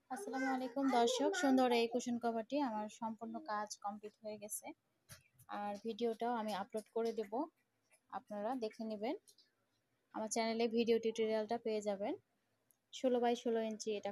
আসসালামু আলাইকুম দর্শক, সুন্দর এই কুশন কভারটি আমার সম্পূর্ণ কাজ কমপ্লিট হয়ে গেছে। আর ভিডিওটাও আমি আপলোড করে দেব, আপনারা দেখে নেবেন। আমার চ্যানেলে ভিডিও টিউটোরিয়ালটা পেয়ে যাবেন। 16 বাই 16 ইঞ্চি এটা